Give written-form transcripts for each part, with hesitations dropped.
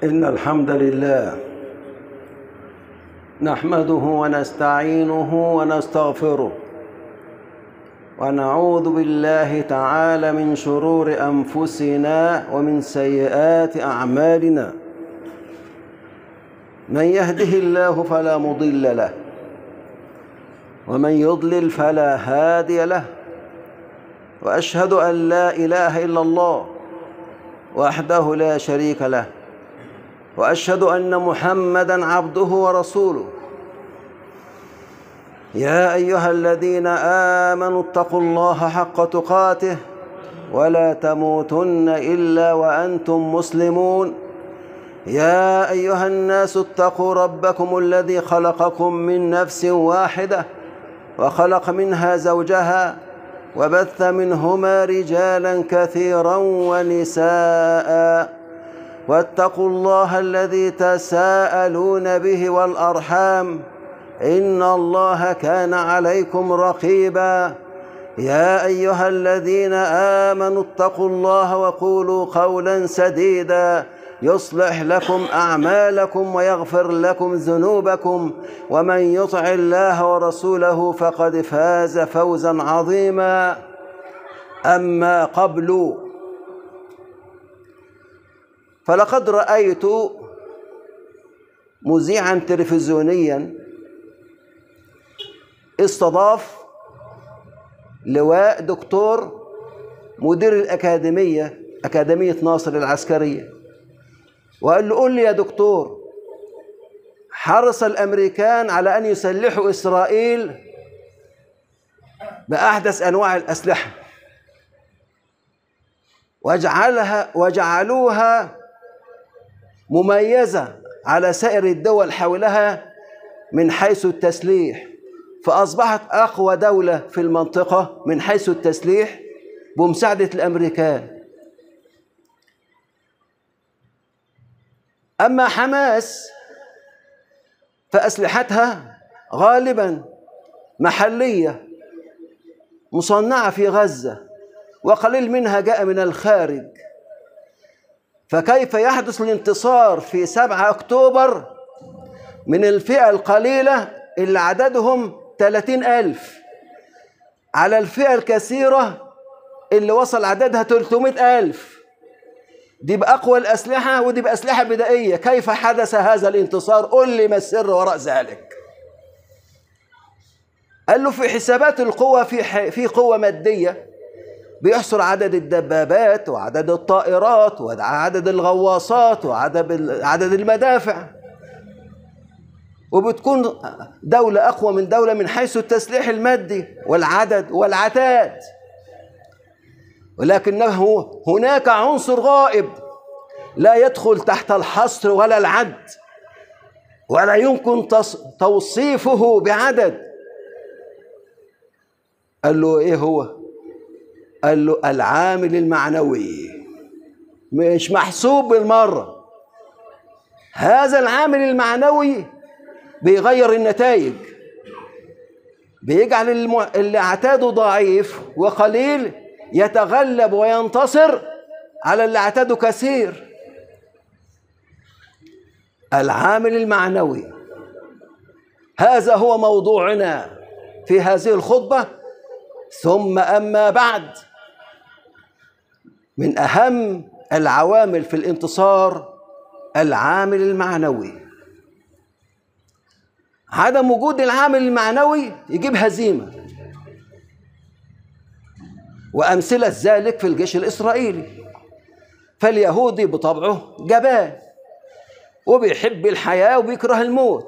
إن الحمد لله نحمده ونستعينه ونستغفره ونعوذ بالله تعالى من شرور أنفسنا ومن سيئات أعمالنا. من يهده الله فلا مضل له ومن يضلل فلا هادي له، وأشهد أن لا إله إلا الله وحده لا شريك له، وأشهد أن محمدًا عبده ورسوله. يا أيها الذين آمنوا اتقوا الله حق تقاته ولا تموتن إلا وأنتم مسلمون. يا أيها الناس اتقوا ربكم الذي خلقكم من نفس واحدة وخلق منها زوجها وبث منهما رجالا كثيرا ونساء، واتقوا الله الذي تساءلون به والأرحام إن الله كان عليكم رقيبا. يا أيها الذين آمنوا اتقوا الله وقولوا قولا سديدا يصلح لكم أعمالكم ويغفر لكم ذنوبكم، ومن يطع الله ورسوله فقد فاز فوزا عظيما. أما قبل، فلقد رأيت مذيعا تلفزيونيا استضاف لواء دكتور مدير الأكاديمية، أكاديمية ناصر العسكرية، وقال له: قل لي يا دكتور، حرص الأمريكان على أن يسلحوا إسرائيل بأحدث أنواع الأسلحة وجعلوها مميزة على سائر الدول حولها من حيث التسليح، فأصبحت أقوى دولة في المنطقة من حيث التسليح بمساعدة الأمريكان. أما حماس فأسلحتها غالبا محلية مصنعة في غزة، وقليل منها جاء من الخارج. فكيف يحدث الانتصار في 7 أكتوبر من الفئة القليلة اللي عددهم 30,000 على الفئة الكثيرة اللي وصل عددها 300,000؟ دي بأقوى الأسلحة ودي بأسلحة بدائية. كيف حدث هذا الانتصار؟ قل لي ما السر وراء ذلك. قال له: في حسابات القوة في قوة مادية بيحصر عدد الدبابات وعدد الطائرات وعدد الغواصات وعدد المدافع، وبتكون دولة أقوى من دولة من حيث التسليح المادي والعدد والعتاد. ولكنه هناك عنصر غائب لا يدخل تحت الحصر ولا العد، ولا يمكن توصيفه بعدد. قال له: إيه هو؟ قال له: العامل المعنوي. مش محسوب بالمرة. هذا العامل المعنوي بيغير النتائج، بيجعل اللي اعتاده ضعيف وقليل يتغلب وينتصر على اللي اعتاده كثير. العامل المعنوي، هذا هو موضوعنا في هذه الخطبة. ثم أما بعد، من أهم العوامل في الانتصار العامل المعنوي. عدم وجود العامل المعنوي يجيب هزيمة، وأمثلة ذلك في الجيش الإسرائيلي. فاليهودي بطبعه جبان وبيحب الحياة وبيكره الموت.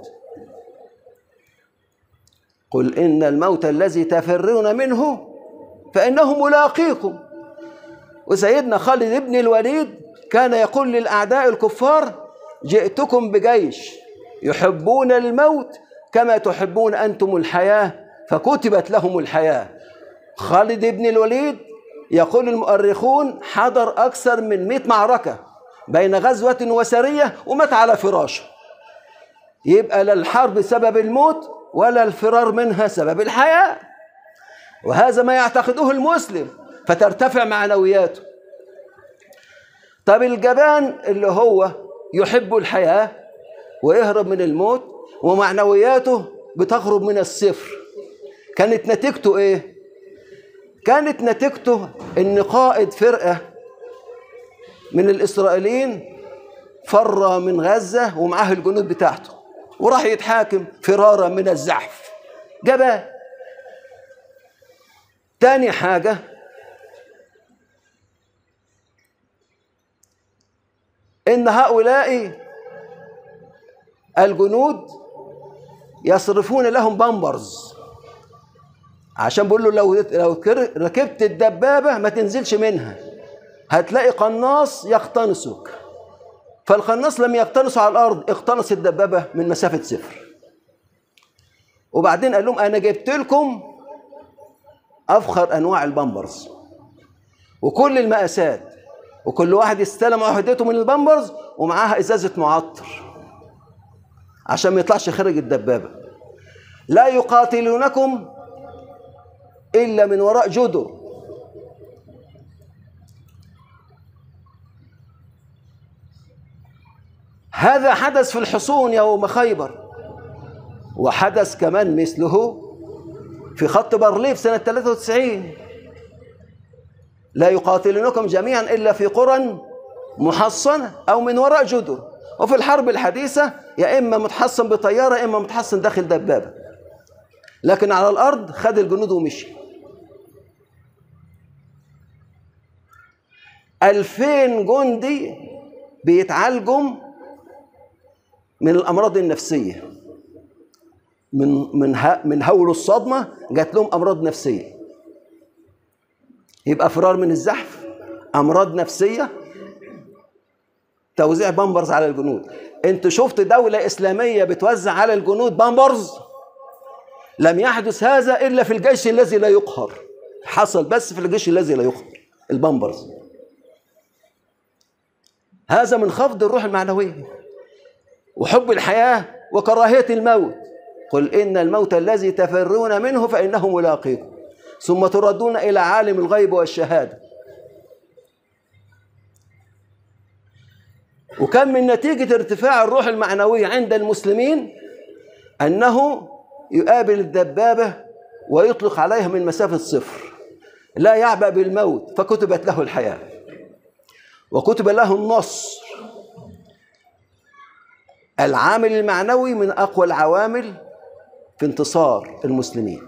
قل إن الموت الذي تفرون منه فإنه ملاقيكم. وسيدنا خالد بن الوليد كان يقول للأعداء الكفار: جئتكم بجيش يحبون الموت كما تحبون أنتم الحياة فكتبت لهم الحياة. خالد بن الوليد يقول المؤرخون حضر أكثر من 100 معركة بين غزوة وسرية ومات على فراشه. يبقى لا الحرب سبب الموت ولا الفرار منها سبب الحياة، وهذا ما يعتقده المسلم فترتفع معنوياته. طب الجبان اللي هو يحب الحياة ويهرب من الموت، ومعنوياته بتغرب من الصفر. كانت نتيجته إيه؟ كانت نتيجته إن قائد فرقة من الإسرائيليين فر من غزة ومعاه الجنود بتاعته، وراح يتحاكم فرارا من الزحف، جبان. تاني حاجة، إن هؤلاء الجنود يصرفون لهم بامبرز، عشان بيقول له لو ركبت الدبابة ما تنزلش منها، هتلاقي قناص يقتنصك. فالقناص لم يقتنص على الأرض، اقتنص الدبابة من مسافة صفر. وبعدين قال لهم أنا جبت لكم أفخر أنواع البامبرز وكل المقاسات، وكل واحد يستلم عهدته من البامبرز ومعاها إزازة معطر عشان ما يطلعش خارج الدبابة. لا يقاتلونكم إلا من وراء جدر. هذا حدث في الحصون يوم خيبر، وحدث كمان مثله في خط بارليف سنة 93. لا يقاتلونكم جميعا إلا في قرى محصنة أو من وراء جدر. وفي الحرب الحديثة يا إما متحصن بطيارة يا إما متحصن داخل دبابة، لكن على الأرض خد الجنود ومشي. 2000 جندي بيتعالجوا من الأمراض النفسية، من هول الصدمة جات لهم أمراض نفسية. يبقى فرار من الزحف، أمراض نفسية، توزيع بامبرز على الجنود. انت شفت دولة إسلامية بتوزع على الجنود بامبرز؟ لم يحدث هذا إلا في الجيش الذي لا يقهر، حصل بس في الجيش الذي لا يقهر البامبرز. هذا من خفض الروح المعنوية وحب الحياة وكراهية الموت. قل إن الموت الذي تفرون منه فإنه ملاقيكم ثم تردون إلى عالم الغيب والشهادة. وكان من نتيجة ارتفاع الروح المعنوية عند المسلمين أنه يقابل الدبابة ويطلق عليها من مسافة صفر، لا يعبأ بالموت، فكتبت له الحياة وكتب له النصر. العامل المعنوي من أقوى العوامل في انتصار المسلمين.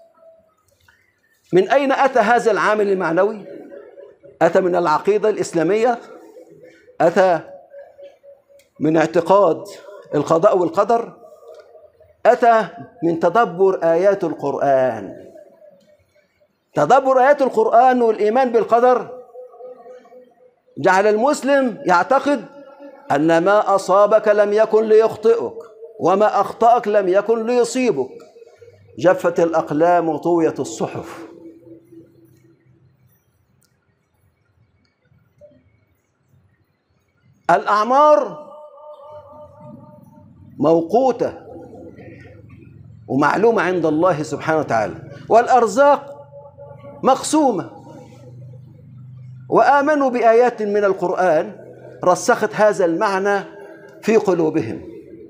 من أين أتى هذا العامل المعنوي؟ أتى من العقيدة الإسلامية، أتى من اعتقاد القضاء والقدر، أتى من تدبر آيات القرآن. تدبر آيات القرآن والإيمان بالقدر جعل المسلم يعتقد أن ما أصابك لم يكن ليخطئك وما أخطأك لم يكن ليصيبك. جفت الأقلام وطويت الصحف. الأعمار موقوتة ومعلومة عند الله سبحانه وتعالى، والأرزاق مقسومة. وآمنوا بآيات من القرآن رسخت هذا المعنى في قلوبهم.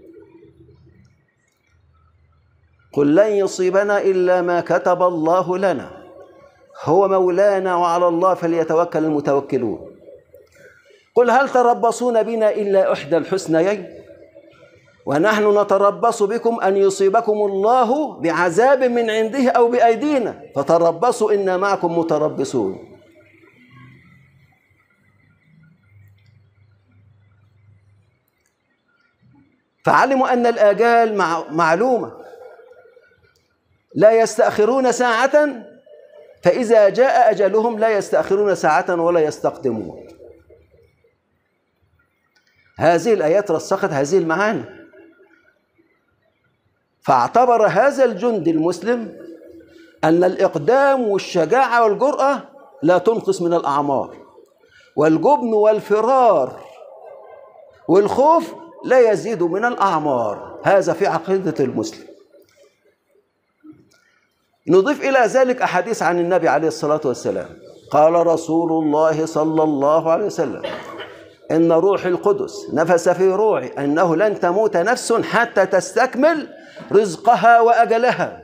قل لن يصيبنا إلا ما كتب الله لنا هو مولانا وعلى الله فليتوكل المتوكلون. قل هل تربصون بنا إلا إحدى الحسنيين ونحن نتربص بكم أن يصيبكم الله بعذاب من عنده أو بأيدينا فتربصوا إنا معكم متربصون. فعلموا أن الآجال معلومة، لا يستأخرون ساعة، فإذا جاء أجلهم لا يستأخرون ساعة ولا يستقدمون. هذه الآيات رسخت هذه المعاني. فاعتبر هذا الجندي المسلم أن الإقدام والشجاعة والجرأة لا تنقص من الأعمار، والجبن والفرار والخوف لا يزيد من الأعمار. هذا في عقيدة المسلم. نضيف إلى ذلك أحاديث عن النبي عليه الصلاة والسلام. قال رسول الله صلى الله عليه وسلم: إن روح القدس نفس في روعي أنه لن تموت نفس حتى تستكمل رزقها وأجلها.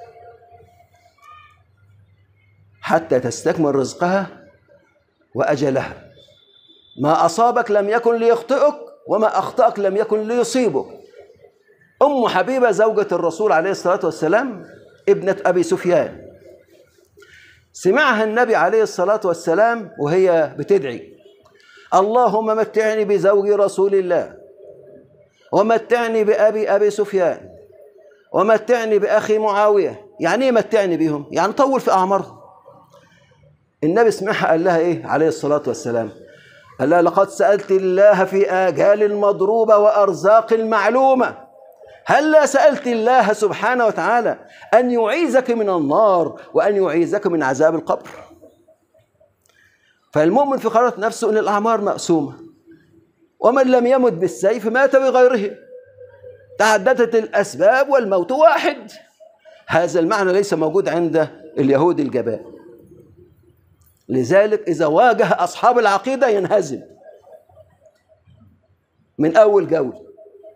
حتى تستكمل رزقها وأجلها. ما أصابك لم يكن ليخطئك، وما أخطأك لم يكن ليصيبك. أم حبيبة زوجة الرسول عليه الصلاة والسلام ابنة أبي سفيان، سمعها النبي عليه الصلاة والسلام وهي بتدعي: اللهم متعني بزوج رسول الله، ومتعني بأبي سفيان، ومتعني بأخي معاوية. يعني إيه متعني بهم؟ يعني طول في أعمارهم. النبي سمعها قال لها إيه عليه الصلاة والسلام؟ قال لها: لقد سألت الله في آجال مضروبة وأرزاق معلومة، هلا سألت الله سبحانه وتعالى أن يعيذك من النار وأن يعيذك من عذاب القبر. فالمؤمن في قرارة نفسه أن الأعمار مقسومة، ومن لم يمت بالسيف مات بغيره، تعددت الأسباب والموت واحد. هذا المعنى ليس موجود عند اليهود الجباء. لذلك إذا واجه أصحاب العقيدة ينهزم من أول جولة.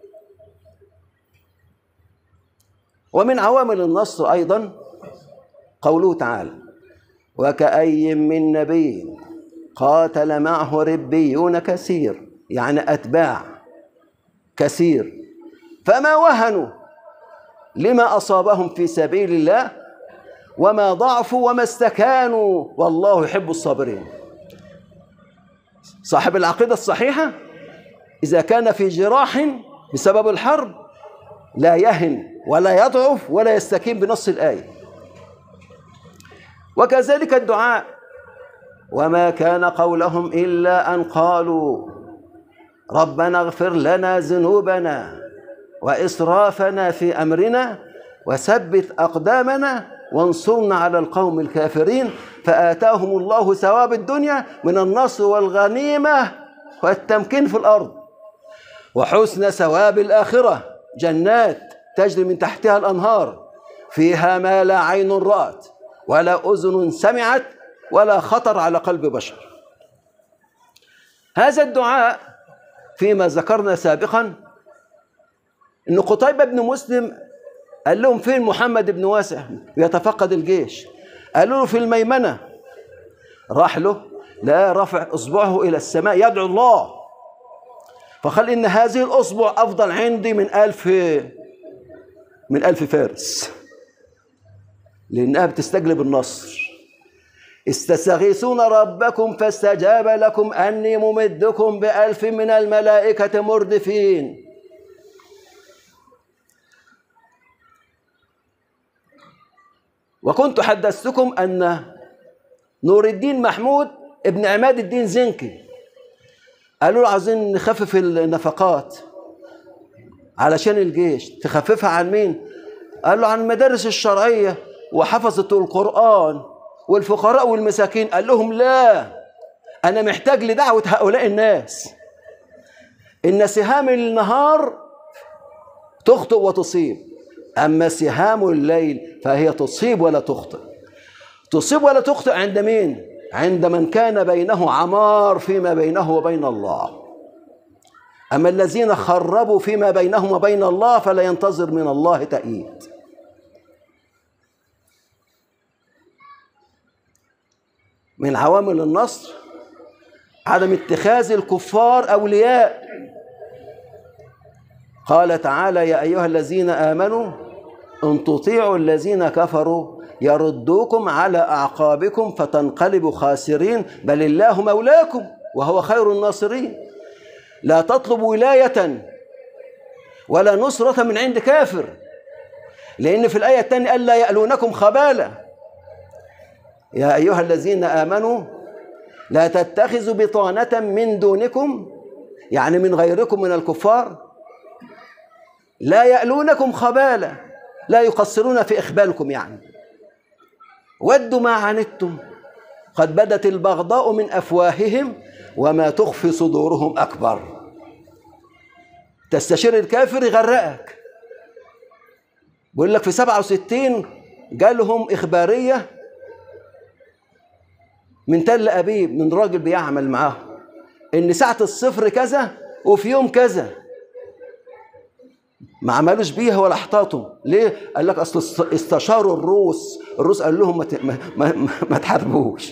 ومن عوامل النصر أيضا قوله تعالى: وكأي من نبي قاتل معه ربيون كثير، يعني أتباع كثير، فما وهنوا لما أصابهم في سبيل الله وما ضعفوا وما استكانوا والله يحب الصابرين. صاحب العقيدة الصحيحة إذا كان في جراح بسبب الحرب لا يهن ولا يضعف ولا يستكين بنص الآية. وكذلك الدعاء: وما كان قولهم إلا أن قالوا ربنا اغفر لنا ذنوبنا وإسرافنا في أمرنا وثبت أقدامنا وانصرنا على القوم الكافرين، فآتاهم الله ثواب الدنيا من النصر والغنيمة والتمكين في الأرض، وحسن ثواب الآخرة جنات تجري من تحتها الأنهار فيها ما لا عين رأت ولا أذن سمعت ولا خطر على قلب بشر. هذا الدعاء فيما ذكرنا سابقا أن قتيبة بن مسلم قال لهم: فين محمد بن واسع يتفقد الجيش؟ قالوا له: في الميمنة. راح له لا رفع إصبعه إلى السماء يدعو الله، فقال: إن هذه الأصبع أفضل عندي من ألف فارس، لأنها بتستجلب النصر. استستغيثون ربكم فاستجاب لكم أني ممدكم ب1000 من الملائكة مردفين. وكنت حدثتكم أن نور الدين محمود ابن عماد الدين زنكي قالوا له: عايزين نخفف النفقات علشان الجيش. تخففها عن مين؟ قال له: عن المدارس الشرعية وحفظة القرآن والفقراء والمساكين. قال لهم: لا، أنا محتاج لدعوة هؤلاء الناس. إن سهام النهار تخطئ وتصيب، أما سهام الليل فهي تصيب ولا تخطئ. تصيب ولا تخطئ عند مين؟ عند من كان بينه عمار فيما بينه وبين الله. أما الذين خربوا فيما بينهم وبين الله فلا ينتظر من الله تأييد. من عوامل النصر عدم اتخاذ الكفار أولياء. قال تعالى: يا أيها الذين آمنوا إن تطيعوا الذين كفروا يردوكم على أعقابكم فتنقلبوا خاسرين بل الله مولاكم وهو خير الناصرين. لا تطلب ولاية ولا نصرة من عند كافر، لأن في الآية الثانية ألا يألونكم خبالا. يا أيها الذين آمنوا لا تتخذوا بطانة من دونكم، يعني من غيركم من الكفار، لا يألونكم خبالا، لا يقصرون في إخبالكم، يعني ودوا ما عنتم قد بدت البغضاء من أفواههم وما تخفي صدورهم أكبر. تستشير الكافر يغرقك. بيقول لك في 67 جالهم إخبارية من تل أبيب من راجل بيعمل معاه، إن ساعة الصفر كذا وفي يوم كذا، ما عملوش بيها ولا احتاطوا. ليه؟ قال لك أصل استشاروا الروس قال لهم ما تحاربوش.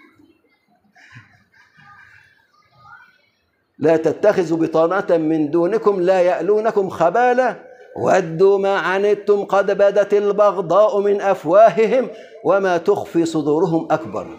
لا تتخذوا بطانة من دونكم لا يألونكم خبالا ودوا ما عنتم قد بدت البغضاء من أفواههم وما تخفي صدورهم أكبر.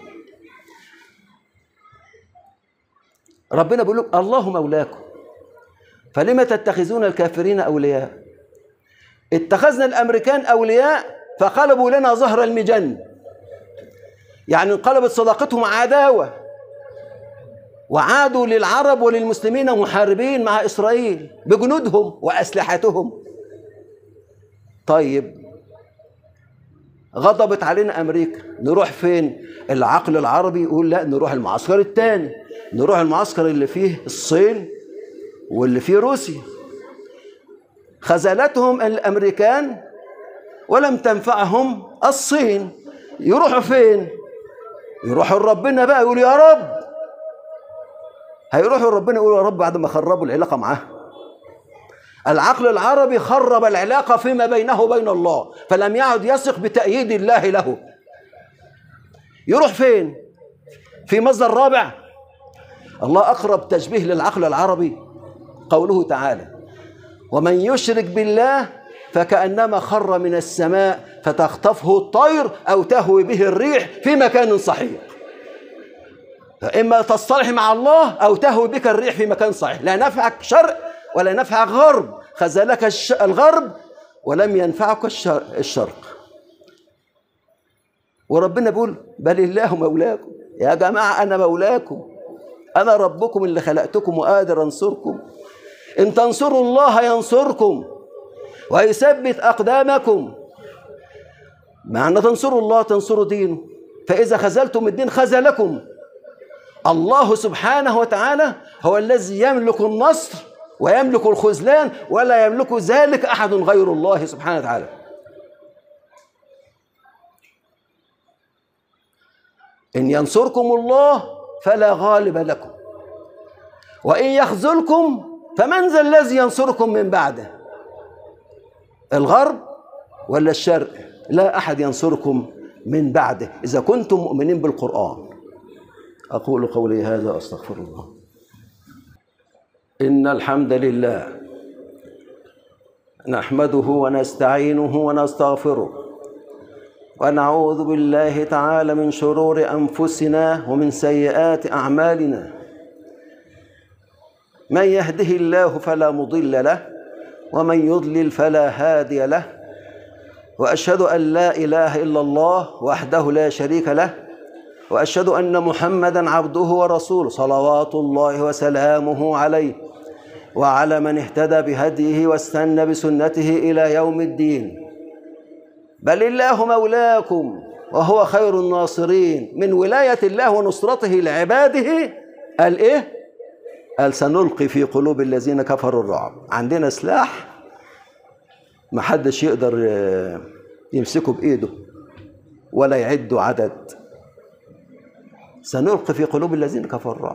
ربنا بيقول لك الله مولاكم فلما تتخذون الكافرين أولياء. اتخذنا الأمريكان أولياء فقلبوا لنا ظهر المجن، يعني انقلبت صداقتهم عداوة وعادوا للعرب وللمسلمين محاربين مع إسرائيل بجنودهم وأسلحتهم. طيب غضبت علينا أمريكا، نروح فين؟ العقل العربي يقول لا، نروح المعسكر الثاني، نروح المعسكر اللي فيه الصين واللي فيه روسيا. خذلتهم الأمريكان ولم تنفعهم الصين، يروحوا فين؟ يروحوا لربنا بقى، يقولوا يا رب. هيروحوا لربنا يقولوا يا رب بعد ما خربوا العلاقة معاه. العقل العربي خرب العلاقة فيما بينه وبين الله، فلم يعد يثق بتأييد الله له. يروح فين؟ في مصدر رابع. الله أقرب تشبيه للعقل العربي قوله تعالى: ومن يشرك بالله فكأنما خر من السماء فتخطفه الطير أو تهوي به الريح في مكان صحيح. فإما تصطلح مع الله أو تهوي بك الريح في مكان صحيح. لا نفعك شرق ولا نفعك غرب، خذلك الغرب ولم ينفعك الشرق. وربنا بيقول بل الله مولاكم. يا جماعة أنا مولاكم، أنا ربكم اللي خلقتكم وقادر أنصركم. إن تنصروا الله ينصركم ويثبت أقدامكم. معنى تنصروا الله تنصروا دينه، فإذا خذلتم الدين خذلكم. الله سبحانه وتعالى هو الذي يملك النصر ويملك الخذلان، ولا يملك ذلك أحد غير الله سبحانه وتعالى. إن ينصركم الله فلا غالب لكم وإن يخذلكم فمن ذا الذي ينصركم من بعده؟ الغرب ولا الشرق؟ لا أحد ينصركم من بعده إذا كنتم مؤمنين بالقرآن. أقول قولي هذا أستغفر الله. إن الحمد لله نحمده ونستعينه ونستغفره ونعوذ بالله تعالى من شرور أنفسنا ومن سيئات أعمالنا. من يهده الله فلا مضل له ومن يضلل فلا هادي له، وأشهد أن لا إله إلا الله وحده لا شريك له، وأشهد أن محمدًا عبده ورسوله صلوات الله وسلامه عليه وعلى من اهتدى بهديه واستنى بسنته إلى يوم الدين. بل الله مولاكم وهو خير الناصرين. من ولاية الله ونصرته لعباده قال إيه؟ قال سنلقي في قلوب الذين كفروا الرعب. عندنا سلاح محدش يقدر يمسكه بإيده ولا يعدوا عدد. سنلقي في قلوب الذين كفروا الرعب.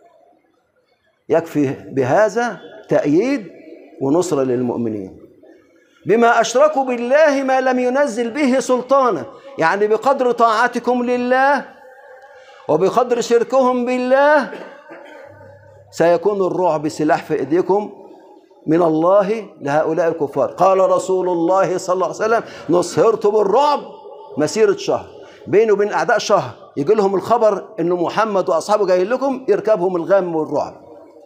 يكفي بهذا تأييد ونصرة للمؤمنين. بما أشركوا بالله ما لم ينزل به سلطانا، يعني بقدر طاعتكم لله وبقدر شركهم بالله سيكون الرعب سلاح في إيديكم من الله لهؤلاء الكفار. قال رسول الله صلى الله عليه وسلم: نصهرت بالرعب مسيرة شهر. بينه وبين أعداء شهر يجي لهم الخبر إن محمد وأصحابه جايين لكم، يركبهم الغم والرعب.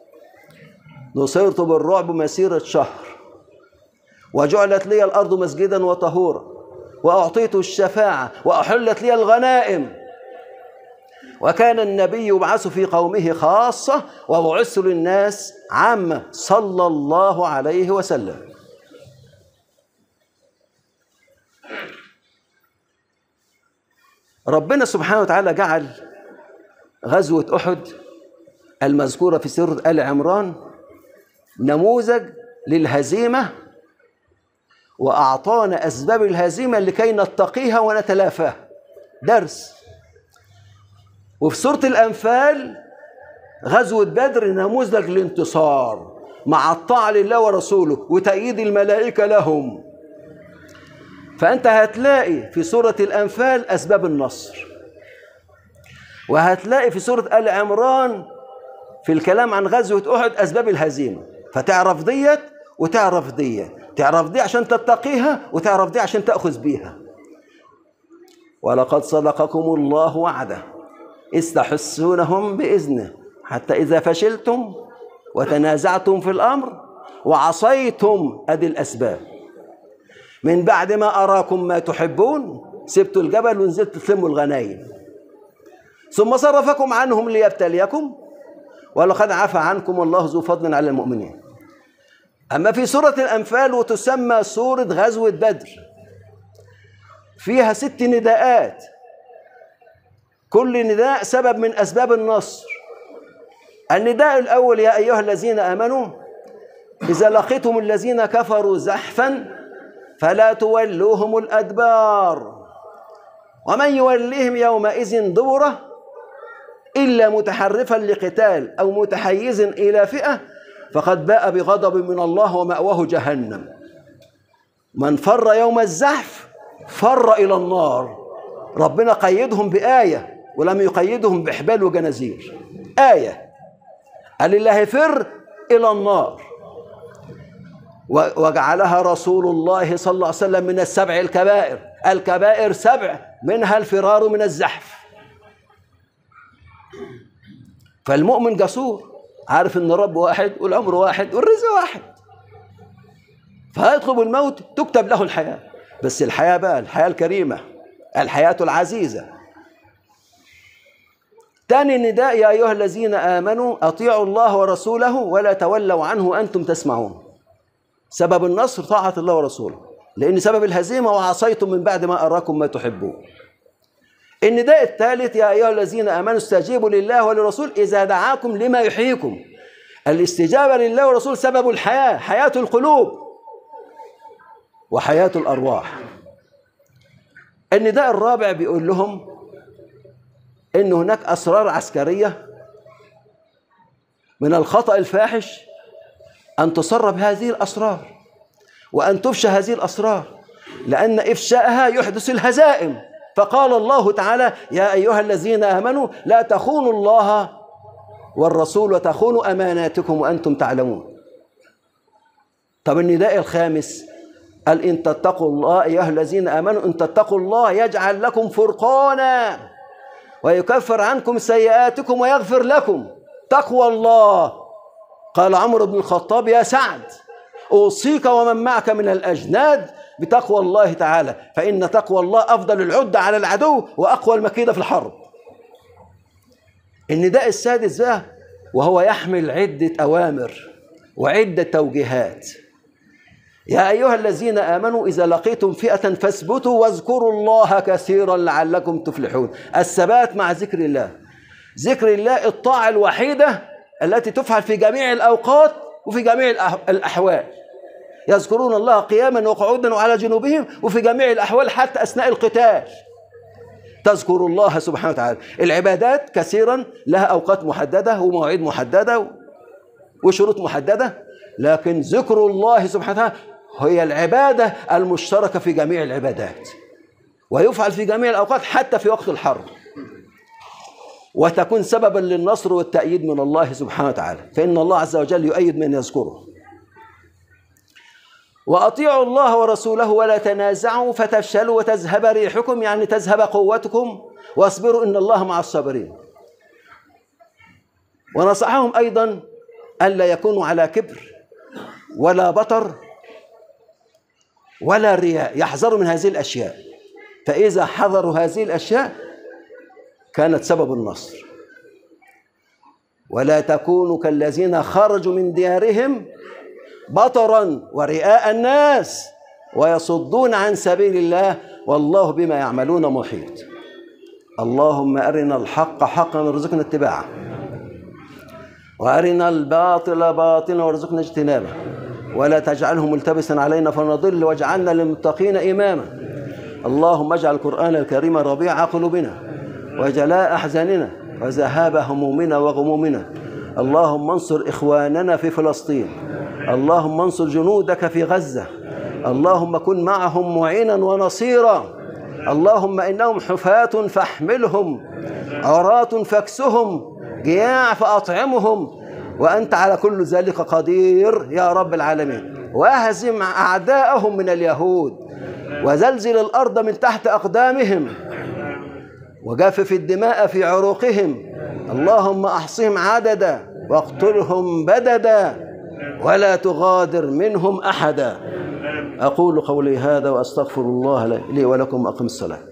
نصرت بالرعب مسيرة شهر وجعلت لي الأرض مسجدا وطهورا وأعطيت الشفاعة وأحلت لي الغنائم. وكان النبي يبعث في قومه خاصة وبعث للناس عامة صلى الله عليه وسلم. ربنا سبحانه وتعالى جعل غزوة أحد المذكورة في سورة آل عمران نموذج للهزيمة، وأعطانا أسباب الهزيمة لكي نتقيها ونتلافاها، درس. وفي سورة الأنفال غزوة بدر نموذج الانتصار مع الطاعة لله ورسوله وتأييد الملائكة لهم. فأنت هتلاقي في سورة الأنفال أسباب النصر، وهتلاقي في سورة آل عمران في الكلام عن غزوة أحد أسباب الهزيمة. فتعرف ديت وتعرف ديت، تعرف دي عشان تتقيها وتعرف دي عشان تأخذ بيها. ولقد صدقكم الله وعده إذ تحسونهم بإذنه حتى إذا فشلتم وتنازعتم في الأمر وعصيتم، أدي الأسباب، من بعد ما أراكم ما تحبون سبتوا الجبل ونزلت تلموا الغنايم، ثم صرفكم عنهم ليبتليكم ولقد عفى عنكم والله ذو فضل على المؤمنين. أما في سورة الأنفال وتسمى سورة غزوة بدر، فيها 6 نداءات، كل نداء سبب من أسباب النصر. النداء الأول: يا أيها الذين آمنوا إذا لقيتم الذين كفروا زحفا فلا تولوهم الأدبار ومن يوليهم يومئذ دبره إلا متحرفا لقتال أو متحيز إلى فئة فقد باء بغضب من الله ومأواه جهنم. من فر يوم الزحف فر إلى النار. ربنا قيدهم بآية ولم يقيدهم بحبال وجنازير، آية قال اللي هيفر إلى النار. وجعلها رسول الله صلى الله عليه وسلم من السبع الكبائر، الكبائر 7 منها الفرار من الزحف. فالمؤمن جسور عارف ان الرب واحد والعمر واحد والرزق واحد، فيطلب الموت تكتب له الحياة، بس الحياة بقى الحياة الكريمة، الحياة العزيزة. تاني نداء: يا أيها الذين آمنوا أطيعوا الله ورسوله ولا تولوا عنه وأنتم تسمعون. سبب النصر طاعة الله ورسوله، لأن سبب الهزيمة وعصيتم من بعد ما أراكم ما تحبون. النداء الثالث: يا أيها الذين آمنوا استجيبوا لله وللرسول إذا دعاكم لما يحييكم. الاستجابة لله والرسول سبب الحياة، حياة القلوب وحياة الأرواح. النداء الرابع بيقول لهم إن هناك أسرار عسكرية من الخطأ الفاحش أن تسرب هذه الأسرار وأن تفشى هذه الأسرار، لأن إفشاءها يحدث الهزائم. فقال الله تعالى: يا أيها الذين آمنوا لا تخونوا الله والرسول وتخونوا أماناتكم وأنتم تعلمون. طب النداء الخامس قال: إن تتقوا الله أيها الذين آمنوا إن تتقوا الله يجعل لكم فرقانا ويكفر عنكم سيئاتكم ويغفر لكم. تقوى الله. قال عمر بن الخطاب: يا سعد أوصيك ومن معك من الأجناد بتقوى الله تعالى، فإن تقوى الله أفضل العدة على العدو وأقوى المكيدة في الحرب. النداء السادس بقى وهو يحمل عدة أوامر وعدة توجيهات: يا أيها الذين آمنوا إذا لقيتم فئة فاثبتوا واذكروا الله كثيرا لعلكم تفلحون. الثبات مع ذكر الله. ذكر الله الطاعة الوحيدة التي تفعل في جميع الأوقات وفي جميع الأحوال. يذكرون الله قياما وقعودا وعلى جنوبهم وفي جميع الأحوال حتى أثناء القتال تذكر الله سبحانه وتعالى. العبادات كثيرا لها أوقات محددة ومواعيد محددة وشروط محددة، لكن ذكر الله سبحانه وتعالى هي العبادة المشتركة في جميع العبادات، ويفعل في جميع الأوقات حتى في وقت الحرب، وتكون سببا للنصر والتأييد من الله سبحانه وتعالى، فإن الله عز وجل يؤيد من يذكره. وأطيعوا الله ورسوله ولا تنازعوا فتفشلوا وتذهب ريحكم، يعني تذهب قوتكم، واصبروا إن الله مع الصابرين. ونصحهم أيضا ألا يكونوا على كبر ولا بطر ولا رياء، يحذروا من هذه الأشياء، فإذا حذروا هذه الأشياء كانت سبب النصر. ولا تكونوا كالذين خرجوا من ديارهم بطرا ورئاء الناس ويصدون عن سبيل الله والله بما يعملون محيط. اللهم أرنا الحق حقا وارزقنا اتباعه، وأرنا الباطل باطلا وارزقنا اجتنابه، ولا تجعله ملتبسا علينا فنضل، واجعلنا للمتقين إماما. اللهم اجعل القرآن الكريم ربيع قلوبنا وجلاء أحزاننا وذهاب همومنا وغمومنا اللهم انصر إخواننا في فلسطين، اللهم انصر جنودك في غزة، اللهم كن معهم معينا ونصيرا، اللهم إنهم حفاة فاحملهم، عراة فاكسهم، جياع فأطعمهم، وأنت على كل ذلك قدير يا رب العالمين. وأهزم أعداءهم من اليهود، وزلزل الأرض من تحت أقدامهم، وجفف الدماء في عروقهم، اللهم أحصهم عددا واقتلهم بددا ولا تغادر منهم أحدا. أقول قولي هذا وأستغفر الله لي ولكم، أقم الصلاة.